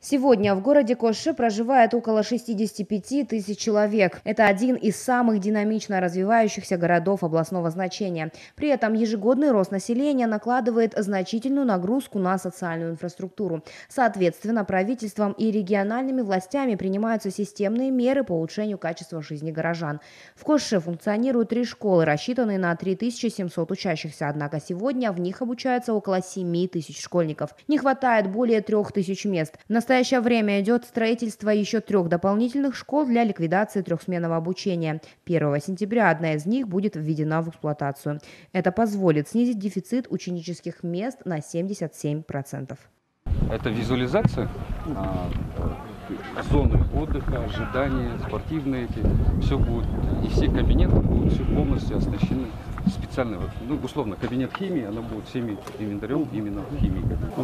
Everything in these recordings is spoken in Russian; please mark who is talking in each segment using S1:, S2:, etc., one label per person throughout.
S1: Сегодня в городе Коши проживает около 65 тысяч человек. Это один из самых динамично развивающихся городов областного значения. При этом ежегодный рост населения накладывает значительную нагрузку на социальную инфраструктуру. Соответственно, правительством и региональными властями принимаются системные меры по улучшению качества жизни горожан. В Коши функционируют 3 школы, рассчитанные на 3700 учащихся. Однако сегодня в них обучается около 7 тысяч школьников. Не хватает более 3000 мест. В настоящее время идет строительство еще 3 дополнительных школ для ликвидации трехсменного обучения. 1 сентября одна из них будет введена в эксплуатацию. Это позволит снизить дефицит ученических мест на 77%.
S2: Это визуализация зоны отдыха, ожидания, спортивные все будет, и все кабинеты будут все полностью оснащены специально, условно, кабинет химии, она будет всеми инвентарем именно химии.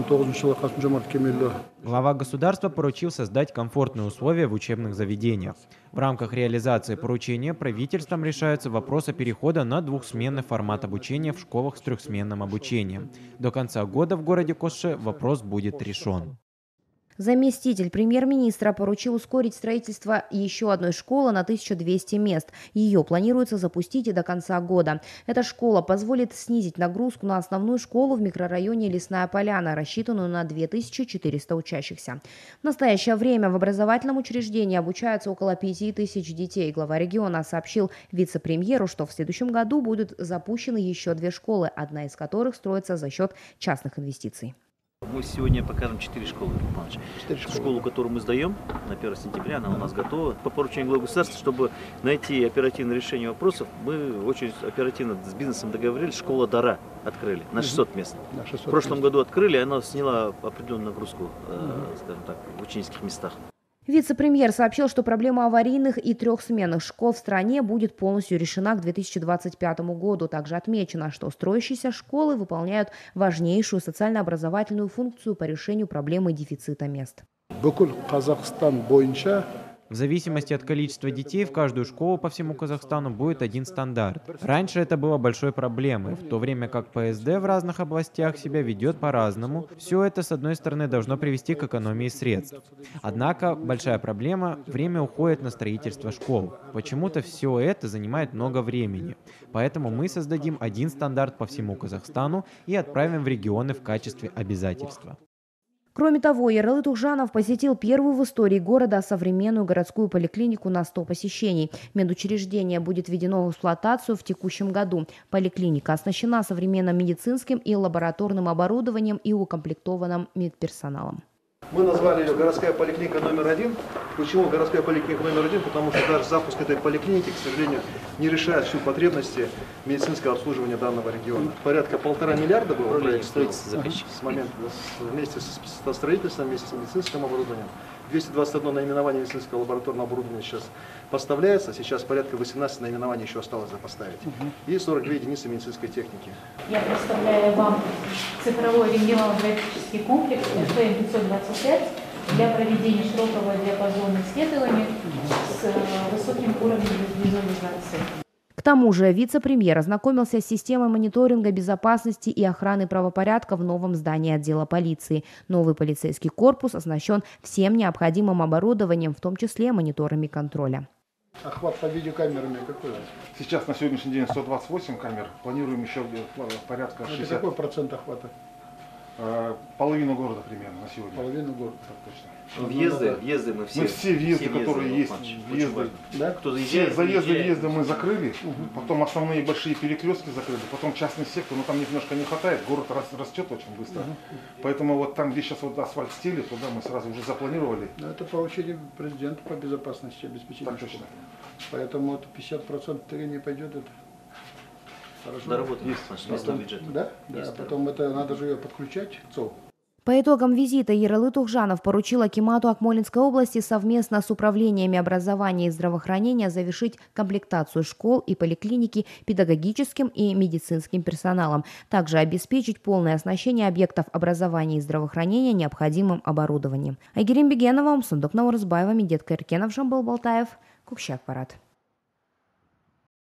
S3: Глава государства поручил создать комфортные условия в учебных заведениях. В рамках реализации поручения правительством решаются вопросы перехода на двухсменный формат обучения в школах с трехсменным обучением. До конца года в городе Коши вопрос будет решен.
S1: Заместитель премьер-министра поручил ускорить строительство еще одной школы на 1200 мест. Ее планируется запустить и до конца года. Эта школа позволит снизить нагрузку на основную школу в микрорайоне Лесная Поляна, рассчитанную на 2400 учащихся. В настоящее время в образовательном учреждении обучаются около 5000 детей. Глава региона сообщил вице-премьеру, что в следующем году будут запущены еще 2 школы, одна из которых строится за счет частных инвестиций.
S4: Мы сегодня покажем 4 школы. Школу, которую мы сдаем на 1 сентября, она у нас готова. По поручению главы государства, чтобы найти оперативное решение вопросов, мы очень оперативно с бизнесом договорились. Школа Дара открыли на 600 мест. В прошлом году открыли, она сняла определенную нагрузку, скажем так, в ученических местах.
S1: Вице-премьер сообщил, что проблема аварийных и трехсменных школ в стране будет полностью решена к 2025 году. Также отмечено, что строящиеся школы выполняют важнейшую социально-образовательную функцию по решению проблемы дефицита мест.
S3: В зависимости от количества детей в каждую школу по всему Казахстану будет один стандарт. Раньше это было большой проблемой, в то время как ПСД в разных областях себя ведет по-разному. Все это, с одной стороны, должно привести к экономии средств. Однако большая проблема – время уходит на строительство школ. Почему-то все это занимает много времени. Поэтому мы создадим один стандарт по всему Казахстану и отправим в регионы в качестве обязательства.
S1: Кроме того, Ералы Тухжанов посетил первую в истории города современную городскую поликлинику на 100 посещений. Медучреждение будет введено в эксплуатацию в текущем году. Поликлиника оснащена современным медицинским и лабораторным оборудованием и укомплектована медперсоналом.
S5: Мы назвали ее городская поликлиника номер 1. Почему городская поликлиника номер 1? Потому что даже запуск этой поликлиники, к сожалению, не решает всю потребности медицинского обслуживания данного региона. Порядка 1,5 миллиарда было с момента вместе со строительством, вместе с медицинским оборудованием. 221 наименование медицинского лабораторного оборудования сейчас поставляется. Сейчас порядка 18 наименований еще осталось поставить. И 42 единицы медицинской техники.
S6: Я представляю вам цифровой рентгенологический комплекс ФМ-525 для проведения широкого диапазона исследований с высоким уровнем визуализации.
S1: К тому же вице-премьер ознакомился с системой мониторинга безопасности и охраны правопорядка в новом здании отдела полиции. Новый полицейский корпус оснащен всем необходимым оборудованием, в том числе мониторами контроля.
S5: Охват по видеокамерами какой?
S7: Сейчас на сегодняшний день 128 камер. Планируем еще порядка 60.
S5: Это какой процент охвата?
S7: Половину города примерно на сегодня.
S5: Половину города.
S7: Так точно.
S4: Въезды мы
S7: все въезды, которые есть, въезды,
S4: да?
S7: все заезды, въезды мы закрыли, потом основные большие перекрестки закрыли, потом частный сектор, но там немножко не хватает, город растет очень быстро, поэтому вот там, где сейчас вот асфальт стелит, туда мы сразу уже запланировали.
S5: Это поручение президента по безопасности обеспечения.
S7: Так точно.
S5: Поэтому вот 50% трения пойдет, это хорошо.
S4: Доработано есть местного бюджета.
S5: Да? Да, потом это надо же ее подключать к ЦОВ.
S1: По итогам визита Ералы Тухжанов поручил акимату Акмолинской области совместно с управлениями образования и здравоохранения завершить комплектацию школ и поликлиники педагогическим и медицинским персоналом, также обеспечить полное оснащение объектов образования и здравоохранения необходимым оборудованием. Айгерим Бегенова, Сандук Наурызбаева, Медет Кайркенов, Жамбыл Балтаев, Кукшак Парад.